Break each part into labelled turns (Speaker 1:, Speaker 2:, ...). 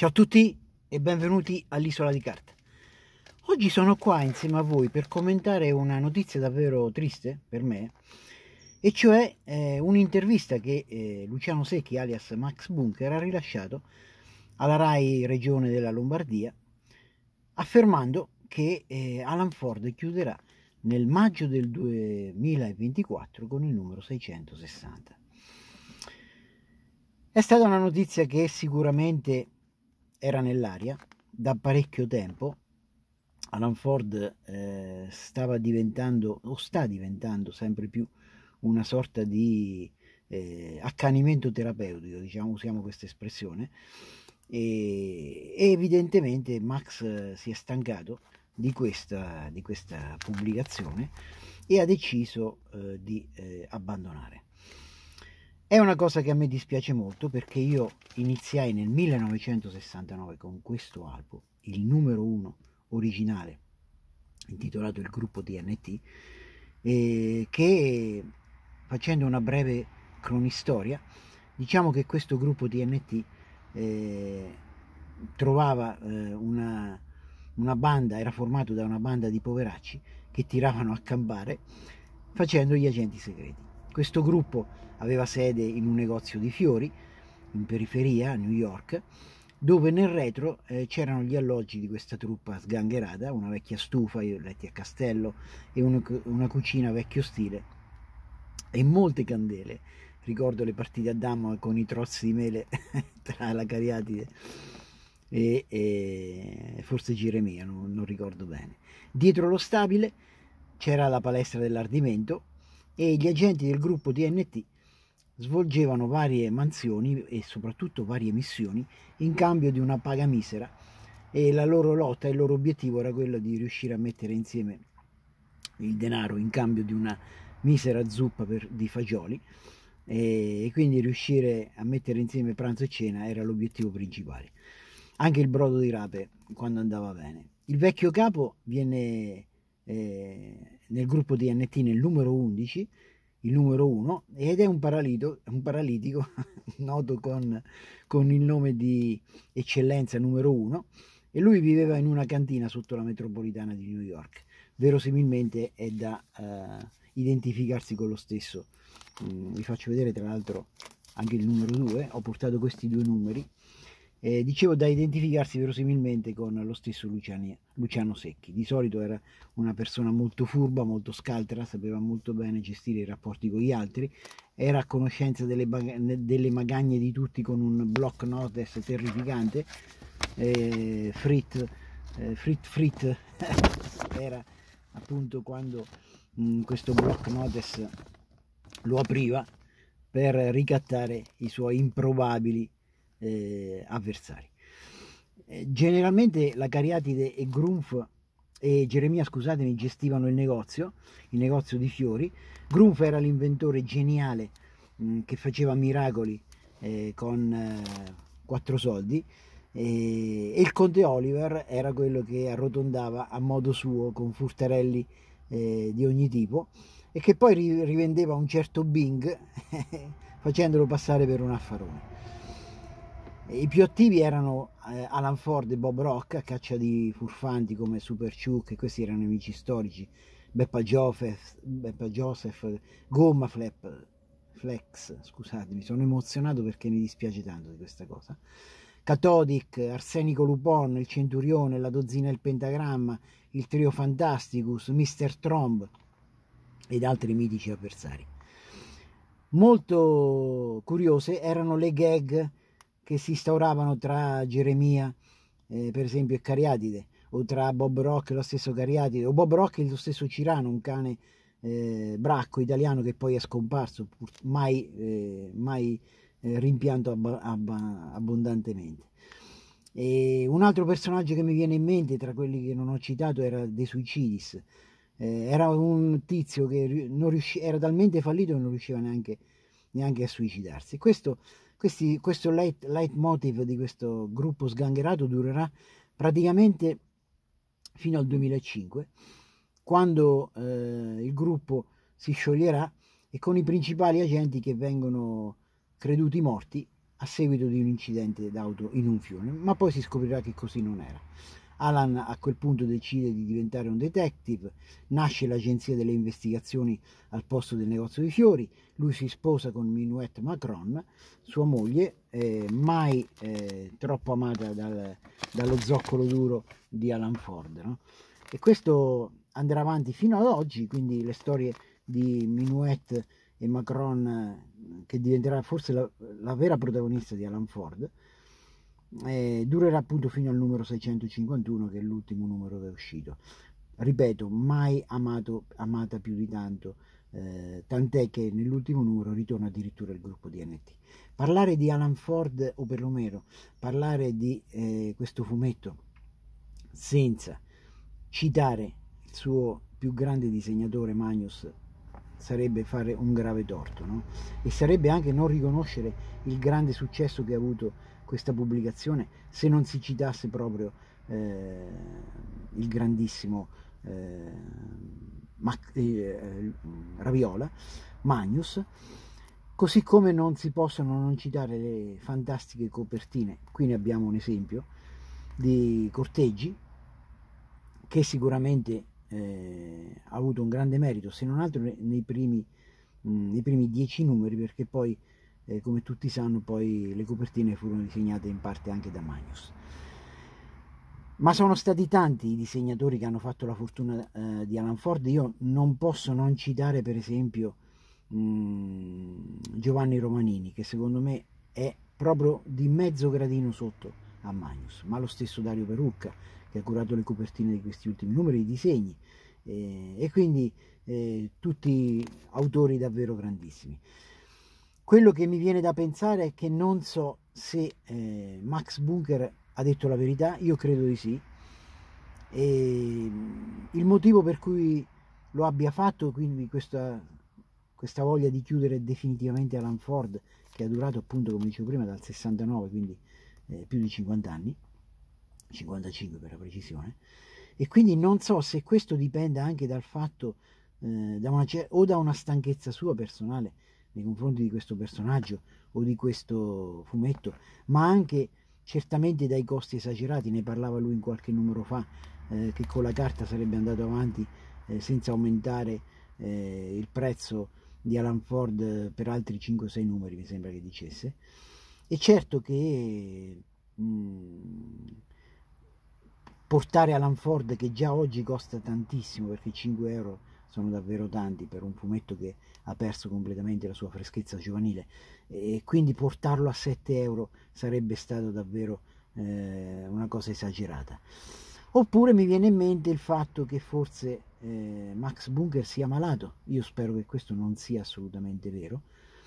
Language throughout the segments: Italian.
Speaker 1: Ciao a tutti e benvenuti all'Isola di Carta. Oggi sono qua insieme a voi per commentare una notizia davvero triste per me, e cioè un'intervista che Luciano Secchi, alias Max Bunker, ha rilasciato alla Rai Regione della Lombardia, affermando che Alan Ford chiuderà nel maggio del 2024 con il numero 660. È stata una notizia che sicuramente era nell'aria da parecchio tempo. Alan Ford stava diventando o sta diventando sempre più una sorta di accanimento terapeutico, diciamo, usiamo questa espressione, e evidentemente Max si è stancato di questa pubblicazione e ha deciso di abbandonare. È una cosa che a me dispiace molto, perché io iniziai nel 1969 con questo album, il numero 1 originale, intitolato Il gruppo TNT, che, facendo una breve cronistoria, diciamo che questo gruppo TNT trovava una banda, era formato da una banda di poveracci che tiravano a campare facendo gli agenti segreti. Questo gruppo aveva sede in un negozio di fiori in periferia a New York, dove nel retro c'erano gli alloggi di questa truppa sgangherata, una vecchia stufa, io letti a castello, e una cucina vecchio stile e molte candele. Ricordo le partite a dama con i trozzi di mele tra la Cariatide e forse Geremia, non ricordo bene. Dietro lo stabile c'era la palestra dell'ardimento e gli agenti del gruppo TNT svolgevano varie mansioni e soprattutto varie missioni in cambio di una paga misera, e la loro lotta, il loro obiettivo era quello di riuscire a mettere insieme il denaro in cambio di una misera zuppa di fagioli, e quindi riuscire a mettere insieme pranzo e cena era l'obiettivo principale. Anche il brodo di rape quando andava bene. Il vecchio capo viene nel gruppo TNT nel numero 11, il numero 1, ed è un paralitico noto con il nome di eccellenza numero 1, e lui viveva in una cantina sotto la metropolitana di New York. Verosimilmente è da identificarsi con lo stesso. Vi faccio vedere tra l'altro anche il numero 2, ho portato questi due numeri. Dicevo, da identificarsi verosimilmente con lo stesso Luciano Secchi. Di solito era una persona molto furba, molto scaltra, sapeva molto bene gestire i rapporti con gli altri, era a conoscenza delle magagne di tutti con un block notes terrificante. Frit era appunto quando questo block notes lo apriva per ricattare i suoi improbabili avversari. Generalmente la Cariatide e Grumpf e Geremia, scusatemi, gestivano il negozio di fiori. Grumpf era l'inventore geniale che faceva miracoli con 4 soldi, e il conte Oliver era quello che arrotondava a modo suo con furtarelli di ogni tipo, e che poi rivendeva un certo Bing facendolo passare per un affarone. I più attivi erano Alan Ford e Bob Rock, a caccia di furfanti come Super Chuck, e questi erano amici storici, Beppa Joseph, Gomma Flex, scusate, mi sono emozionato perché mi dispiace tanto di questa cosa, Cathodic, Arsenico Lupon, il Centurione, la Dozzina e il Pentagramma, il Trio Fantasticus, Mr. Tromb ed altri mitici avversari. Molto curiose erano le gag che si instauravano tra Geremia, per esempio, e Cariatide, o tra Bob Rock e lo stesso Cariatide, o Bob Rock e lo stesso Cirano, un cane bracco italiano che poi è scomparso, mai rimpianto abbondantemente. E un altro personaggio che mi viene in mente tra quelli che non ho citato era De Suicidis. Era un tizio che era talmente fallito che non riusciva neanche a suicidarsi. Questo leitmotiv di questo gruppo sgangherato durerà praticamente fino al 2005, quando il gruppo si scioglierà, e con i principali agenti che vengono creduti morti a seguito di un incidente d'auto in un fiume, ma poi si scoprirà che così non era. Alan a quel punto decide di diventare un detective, nasce l'agenzia delle investigazioni al posto del negozio di fiori, lui si sposa con Minuet Macron, sua moglie, mai troppo amata dallo zoccolo duro di Alan Ford, no? E questo andrà avanti fino ad oggi, quindi le storie di Minuet e Macron, che diventerà forse la vera protagonista di Alan Ford, durerà appunto fino al numero 651, che è l'ultimo numero che è uscito. Ripeto, mai amata più di tanto, tant'è che nell'ultimo numero ritorna addirittura il gruppo DNT. Parlare di Alan Ford, o perlomeno parlare di questo fumetto senza citare il suo più grande disegnatore Magnus sarebbe fare un grave torto, no? E sarebbe anche non riconoscere il grande successo che ha avuto questa pubblicazione se non si citasse proprio il grandissimo Raviola, Magnus, così come non si possono non citare le fantastiche copertine. Qui ne abbiamo un esempio di Corteggi, che sicuramente ha avuto un grande merito, se non altro nei primi 10 numeri, perché poi come tutti sanno poi le copertine furono disegnate in parte anche da Magnus. Ma sono stati tanti i disegnatori che hanno fatto la fortuna di Alan Ford. Io non posso non citare per esempio Giovanni Romanini, che secondo me è proprio di mezzo gradino sotto a Magnus, ma lo stesso Dario Perucca, che ha curato le copertine di questi ultimi numeri, i disegni, e quindi tutti autori davvero grandissimi. Quello che mi viene da pensare è che non so se Max Bunker ha detto la verità, io credo di sì, e il motivo per cui lo abbia fatto, quindi questa voglia di chiudere definitivamente Alan Ford, che ha durato appunto, come dicevo prima, dal 69, quindi più di 50 anni, 55 per la precisione, e quindi non so se questo dipende anche dal fatto o da una stanchezza sua personale nei confronti di questo personaggio o di questo fumetto, ma anche certamente dai costi esagerati. Ne parlava lui in qualche numero fa, che con la carta sarebbe andato avanti senza aumentare il prezzo di Alan Ford per altri 5-6 numeri, mi sembra che dicesse. E certo che portare Alan Ford, che già oggi costa tantissimo, perché 5 euro sono davvero tanti per un fumetto che ha perso completamente la sua freschezza giovanile, e quindi portarlo a 7 euro sarebbe stato davvero una cosa esagerata. Oppure mi viene in mente il fatto che forse Max Bunker sia malato. Io spero che questo non sia assolutamente vero.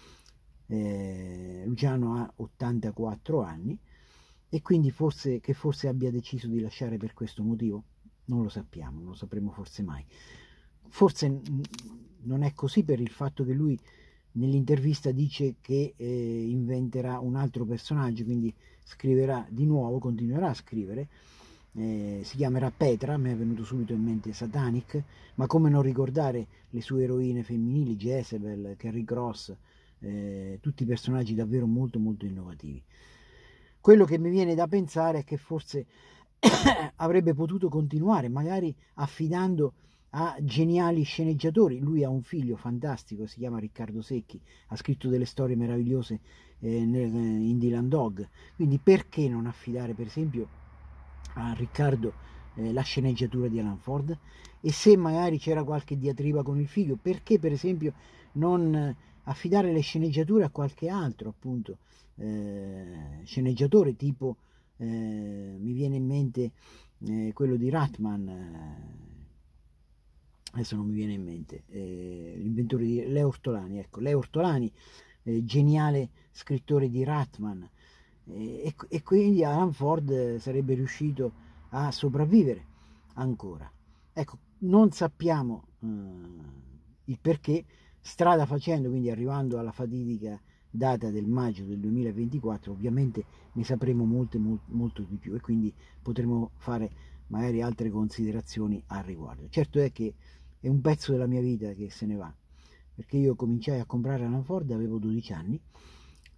Speaker 1: Luciano ha 84 anni e quindi forse abbia deciso di lasciare per questo motivo. Non lo sappiamo, non lo sapremo forse mai. Forse non è così, per il fatto che lui nell'intervista dice che inventerà un altro personaggio, quindi scriverà di nuovo, continuerà a scrivere, si chiamerà Petra. Mi è venuto subito in mente Satanic, ma come non ricordare le sue eroine femminili, Jezebel, Carrie Cross, tutti personaggi davvero molto molto innovativi. Quello che mi viene da pensare è che forse avrebbe potuto continuare, magari affidando a geniali sceneggiatori. Lui ha un figlio fantastico, si chiama Riccardo Secchi, ha scritto delle storie meravigliose in Dylan Dog, quindi perché non affidare per esempio a Riccardo la sceneggiatura di Alan Ford? E se magari c'era qualche diatriba con il figlio, perché per esempio non affidare le sceneggiature a qualche altro appunto sceneggiatore, tipo mi viene in mente quello di Ratman, adesso non mi viene in mente, l'inventore di Leo Ortolani, ecco, Leo Ortolani, geniale scrittore di Ratman, e quindi Alan Ford sarebbe riuscito a sopravvivere ancora. Ecco, non sappiamo il perché, strada facendo, quindi arrivando alla fatidica data del maggio del 2024, ovviamente ne sapremo molto di più, e quindi potremo fare magari altre considerazioni al riguardo. Certo è che è un pezzo della mia vita che se ne va, perché io cominciai a comprare Alan Ford, avevo 12 anni,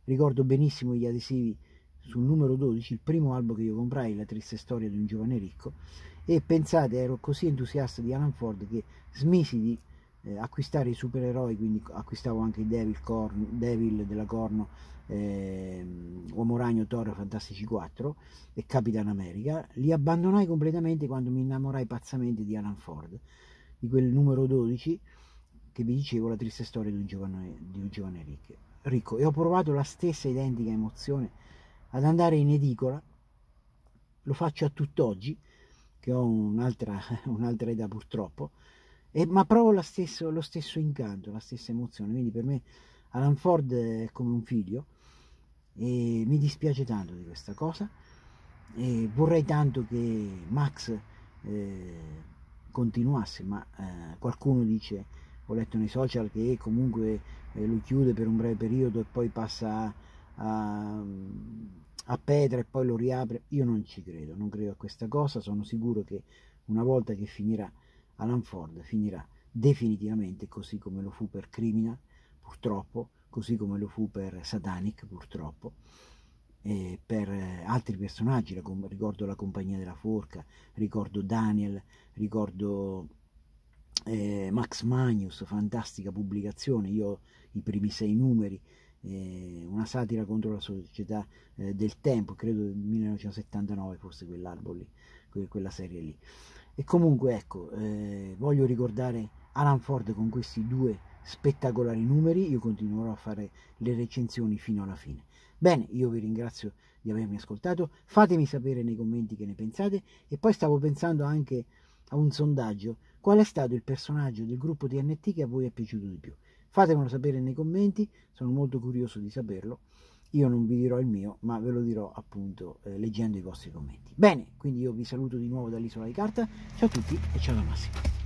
Speaker 1: ricordo benissimo gli adesivi sul numero 12, il primo albo che io comprai, La triste storia di un giovane ricco, e pensate, ero così entusiasta di Alan Ford che smisi di acquistare i supereroi, quindi acquistavo anche i Devil della Corno, Uomo Ragno, Thor, Fantastici 4 e Capitan America. Li abbandonai completamente quando mi innamorai pazzamente di Alan Ford, di quel numero 12 che vi dicevo, La triste storia di un giovane ricco, e ho provato la stessa identica emozione ad andare in edicola. Lo faccio a tutt'oggi che ho un'altra età purtroppo, ma provo lo stesso incanto, la stessa emozione. Quindi per me Alan Ford è come un figlio e mi dispiace tanto di questa cosa, e vorrei tanto che Max continuasse, ma qualcuno dice, ho letto nei social, che comunque lo chiude per un breve periodo e poi passa a Petra e poi lo riapre. Io non ci credo, non credo a questa cosa. Sono sicuro che una volta che finirà Alan Ford, finirà definitivamente, così come lo fu per Criminal, purtroppo, così come lo fu per Satanic, purtroppo, e per altri personaggi. Ricordo La compagnia della forca, ricordo Daniel, ricordo Max Magnus, fantastica pubblicazione. Io ho i primi 6 numeri, una satira contro la società del tempo, credo del 1979 fosse quell'albo lì, quella serie lì. E comunque ecco, voglio ricordare Alan Ford con questi 2 spettacolari numeri. Io continuerò a fare le recensioni fino alla fine. Bene, io vi ringrazio di avermi ascoltato, fatemi sapere nei commenti che ne pensate, e poi stavo pensando anche a un sondaggio: qual è stato il personaggio del gruppo TNT che a voi è piaciuto di più? Fatemelo sapere nei commenti, sono molto curioso di saperlo. Io non vi dirò il mio, ma ve lo dirò appunto leggendo i vostri commenti. Bene, quindi io vi saluto di nuovo dall'Isola di Carta. Ciao a tutti e ciao da Massimo.